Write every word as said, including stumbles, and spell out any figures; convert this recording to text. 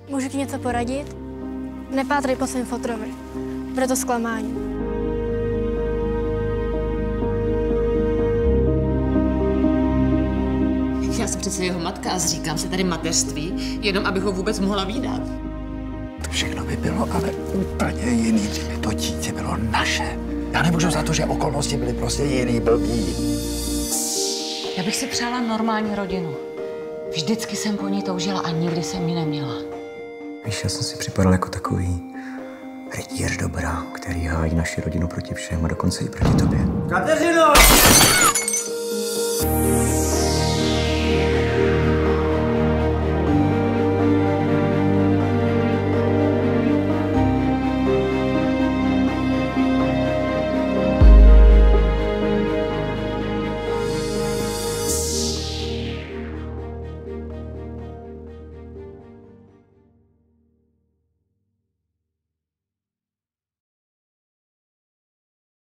Můžu ti něco poradit? Nepátrej po svém fotrovi. Bude to zklamání. Já jsem přece jeho matka a zříkám se tady mateřství, jenom abych ho vůbec mohla vídat. To všechno by bylo ale úplně jiný, kdyby to dítě bylo naše. Já nemůžu za to, že okolnosti byly prostě jiný, blbý. Já bych si přála normální rodinu. Vždycky jsem po ní toužila a nikdy jsem ji neměla. Víš, já jsem si připadal jako takový rytíř dobra, který hájí naši rodinu proti všem a dokonce i proti tobě. Kateřino!